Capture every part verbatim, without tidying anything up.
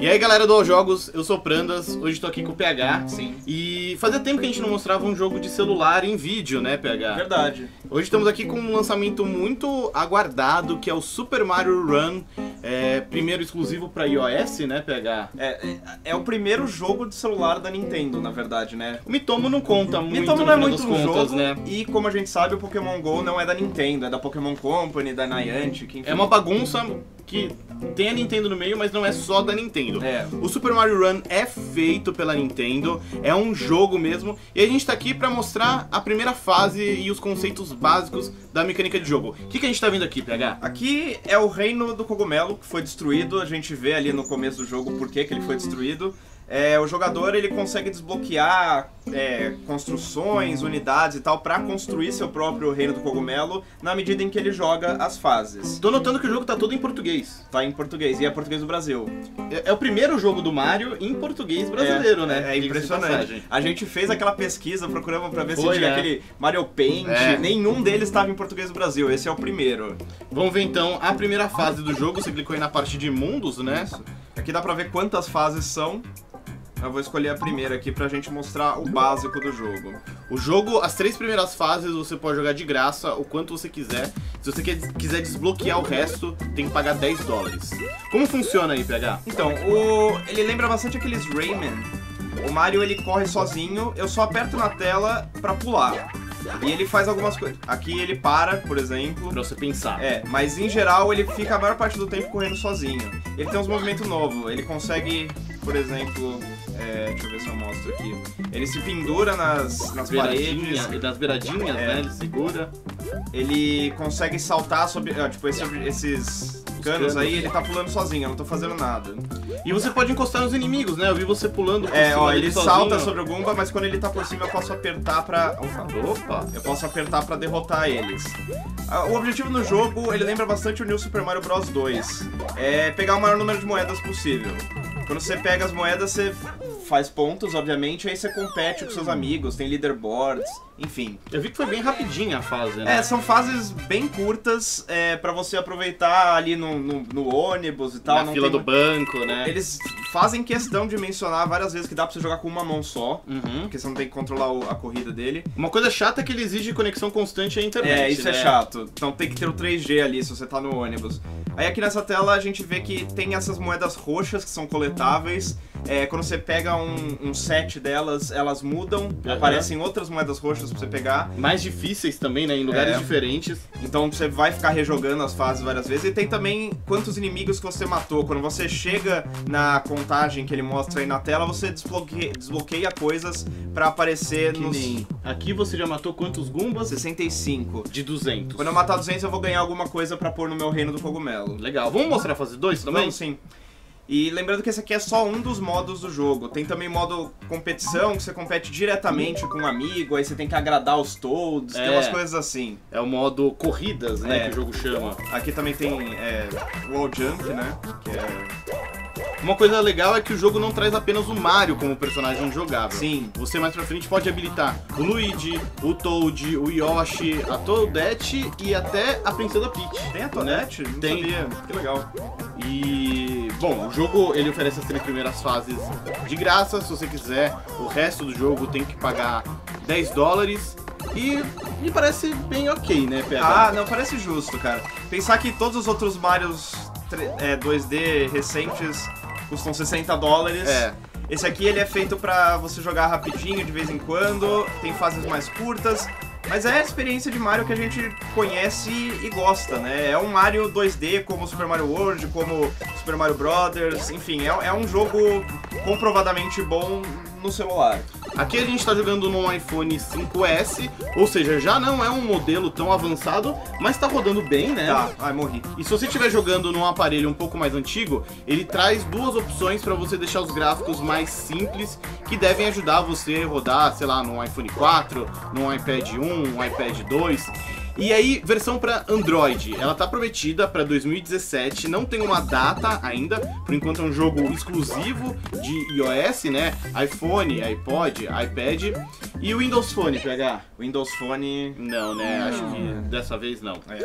E aí galera do All Jogos, eu sou o Prandas, hoje tô aqui com o P H. Sim. E fazia tempo que a gente não mostrava um jogo de celular em vídeo, né, P H? Verdade. Hoje estamos aqui com um lançamento muito aguardado, que é o Super Mario Run, é, primeiro exclusivo para iOS, né, P H? É, é, é o primeiro jogo de celular da Nintendo, na verdade, né? O Mitomo não conta muito, Mitomo no não é final muito das um contas, jogo, né? E como a gente sabe, o Pokémon GO não é da Nintendo, é da Pokémon Company, da Niantic, enfim. É uma bagunça que tem a Nintendo no meio, mas não é só da Nintendo. É. O Super Mario Run é feito pela Nintendo, é um jogo mesmo, e a gente tá aqui pra mostrar a primeira fase e os conceitos básicos da mecânica de jogo. O que, que a gente tá vendo aqui, P H? Aqui é o reino do cogumelo que foi destruído, a gente vê ali no começo do jogo por que que ele foi destruído. É, o jogador ele consegue desbloquear é, construções, unidades e tal pra construir seu próprio reino do cogumelo na medida em que ele joga as fases. Tô notando que o jogo tá todo em português. Tá em português, e é português do Brasil. É, é o primeiro jogo do Mario em português brasileiro, é, né? É, é impressionante. A gente fez aquela pesquisa, procuramos pra ver Foi, se tinha é. aquele Mario Paint, É. nenhum deles estava em português do Brasil, esse é o primeiro. Vamos ver então a primeira fase do jogo, você clicou aí na parte de mundos, né? Isso. Aqui dá pra ver quantas fases são. Eu vou escolher a primeira aqui pra gente mostrar o básico do jogo. O jogo, as três primeiras fases você pode jogar de graça, o quanto você quiser. Se você quer, quiser desbloquear o resto, tem que pagar dez dólares. Como funciona aí, P H? Então, o... ele lembra bastante aqueles Rayman. O Mario ele corre sozinho, eu só aperto na tela pra pular. E ele faz algumas coisas. Aqui ele para, por exemplo. Pra você pensar. É, mas em geral ele fica a maior parte do tempo correndo sozinho. Ele tem uns movimentos novos, ele consegue, por exemplo... É, deixa eu ver se eu mostro aqui. Ele se pendura nas, nas paredes. Das beiradinhas, É. né? Ele segura. Ele consegue saltar sobre... ó, tipo, esse, esses canos canos. aí, ele tá pulando sozinho, eu não tô fazendo nada. E você pode encostar nos inimigos, né? Eu vi você pulando por É, cima ó, dele ele sozinho. salta sobre o Goomba, mas quando ele tá por cima eu posso apertar pra... Opa, Opa! eu posso apertar pra derrotar eles. Ah, o objetivo no jogo, ele lembra bastante o New Super Mario Bros dois. É pegar o maior número de moedas possível. Quando você pega as moedas, você faz pontos, obviamente, aí você compete com seus amigos, tem leaderboards, enfim. Eu vi que foi bem rapidinha a fase, né? É, são fases bem curtas, é, pra você aproveitar ali no, no, no ônibus e tal. Na não fila tem do mu- banco, né? Eles fazem questão de mencionar várias vezes que dá pra você jogar com uma mão só, Uhum. porque você não tem que controlar o- a corrida dele. Uma coisa chata é que ele exige conexão constante à internet, É, isso né? é chato. Então tem que ter o três G ali se você tá no ônibus. Aí aqui nessa tela a gente vê que tem essas moedas roxas que são coletáveis. É, quando você pega um, um set delas, elas mudam, Aham. aparecem outras moedas roxas pra você pegar. Mais difíceis também, né? Em lugares É. diferentes. Então você vai ficar rejogando as fases várias vezes. E tem também quantos inimigos que você matou. Quando você chega na contagem que ele mostra aí na tela, você desbloqueia, desbloqueia coisas pra aparecer Que nos nem... Aqui você já matou quantos Goombas? sessenta e cinco. De duzentos. Quando eu matar duzentos eu vou ganhar alguma coisa pra pôr no meu reino do cogumelo. Legal. Vamos mostrar a fase dois também? Vamos sim. E lembrando que esse aqui é só um dos modos do jogo. Tem também modo competição, que você compete diretamente com um amigo, aí você tem que agradar os Toads, É. tem umas coisas assim. É o modo corridas, né? É. Que o jogo chama. Aqui também tem é, Wall Jump, né? Que é... Uma coisa legal é que o jogo não traz apenas o Mario como personagem jogável. Sim. Você mais pra frente pode habilitar o Luigi, o Toad, o Yoshi, a Toadette e até a Princesa Peach. Tem a Toadette? Não Tem. sabia. Que legal. E, bom, o jogo ele oferece as três primeiras fases de graça. Se você quiser, o resto do jogo tem que pagar dez dólares. E me parece bem ok, né, P H? Ah, não, parece justo, cara. Pensar que todos os outros Marios tre- é, dois D recentes custam sessenta dólares. É. Esse aqui ele é feito pra você jogar rapidinho de vez em quando, tem fases mais curtas, mas é a experiência de Mario que a gente conhece e gosta, né? É um Mario dois D como Super Mario World, como Super Mario Brothers, enfim, é, é um jogo comprovadamente bom no celular. Aqui a gente tá jogando no iPhone cinco S, ou seja, já não é um modelo tão avançado, mas tá rodando bem, né? Tá, ai, morri. E se você estiver jogando num aparelho um pouco mais antigo, ele traz duas opções para você deixar os gráficos mais simples, que devem ajudar você a rodar, sei lá, no iPhone quatro, no iPad um, no iPad dois. E aí, versão para Android, ela tá prometida para dois mil e dezessete, não tem uma data ainda, por enquanto é um jogo exclusivo de iOS, né? iPhone, iPod, iPad e o Windows Phone, P H? Windows Phone... Não, né? Acho que dessa vez não. É.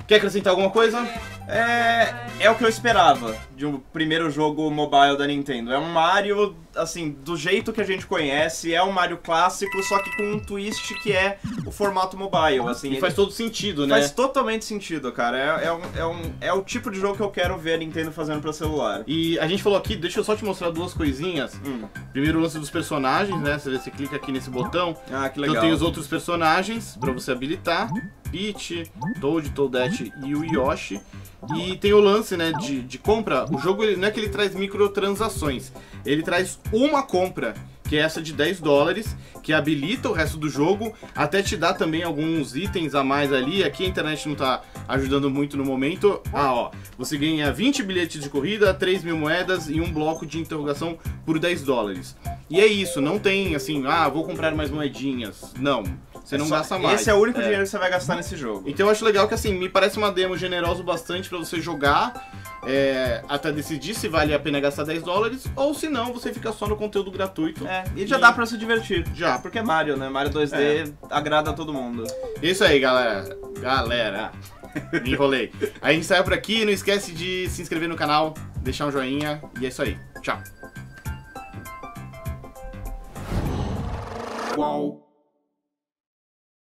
Quer acrescentar alguma coisa? É, é o que eu esperava de um primeiro jogo mobile da Nintendo. É um Mario, assim, do jeito que a gente conhece, é um Mario clássico, só que com um twist que é o formato mobile, assim. E faz todo sentido, né? Faz totalmente sentido, cara. É, é, um, é, um, é o tipo de jogo que eu quero ver a Nintendo fazendo pra celular. E a gente falou aqui, deixa eu só te mostrar duas coisinhas. Hum. Primeiro o lance dos personagens, né? Você, você clica aqui nesse botão. Ah, que legal. Então tem os outros personagens pra você habilitar. Peach, Toad, Toadette e o Yoshi. E tem o lance, né, de, de compra. O jogo ele, não é que ele traz microtransações, ele traz uma compra, que é essa de dez dólares, que habilita o resto do jogo, até te dá também alguns itens a mais ali. Aqui a internet não tá ajudando muito no momento. Ah, ó, você ganha vinte bilhetes de corrida, três mil moedas e um bloco de interrogação por dez dólares. E é isso, não tem assim, ah, vou comprar mais moedinhas. Não, você não Só, gasta mais. Esse é o único é. dinheiro que você vai gastar nesse jogo. Então eu acho legal que assim, me parece uma demo generosa o bastante pra você jogar, é, até decidir se vale a pena gastar dez dólares, ou se não, você fica só no conteúdo gratuito. É, e já e... dá pra se divertir. Já. Porque é Mario, né? Mario dois D é. agrada a todo mundo. Isso aí, galera. Galera. Me enrolei. A gente saiu por aqui, não esquece de se inscrever no canal, deixar um joinha, e é isso aí. Tchau. Uau.